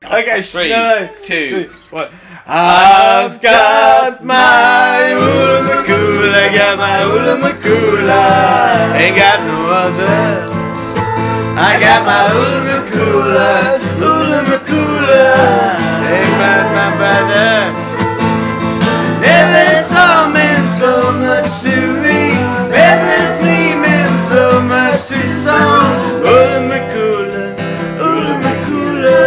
Okay, 3, no, 2, 1. I've got my Oola Makoola, got my Oola Makoola, ain't got no other. I got my Oola Makoola, Oola Makoola, ain't got my brother. Every song meant so much to me, every me meant so much to song. Oola Makoola, Oola Makoola.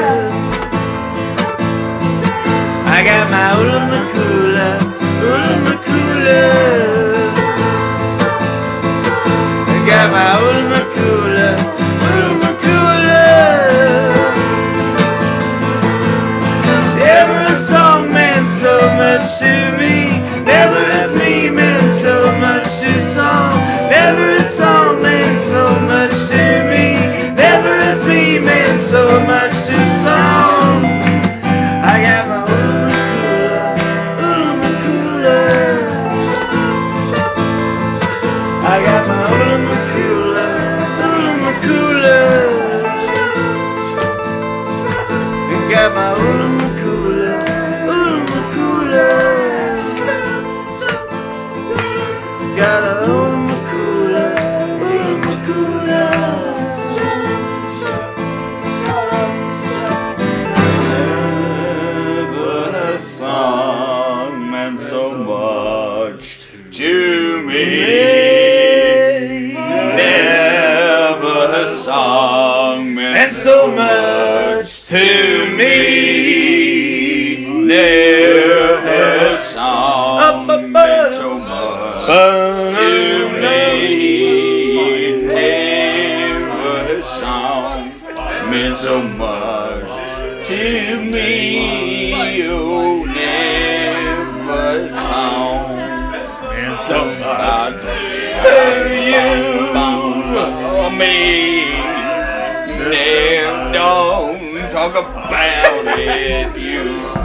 I got my Oola Makoola, Oola Makoola. I got my Oola Makoola, Oola Makoola. Every song meant so much to me, never as me meant so much to song. Never a song meant so much to me, never as me meant so much to song. I got my Oola Makoola, I got my Oola Makoola, Oola Makoola. I got my Oola Makoola, Oola Makoola. Got a Oola Makoola, Oola Makoola. Never a song meant so much to me. Never a song meant so much to me. Never a song meant so much to me. Never a song meant so much to me. Oh, never a song meant so much to you. Oh, me. Then don't talk about it, you.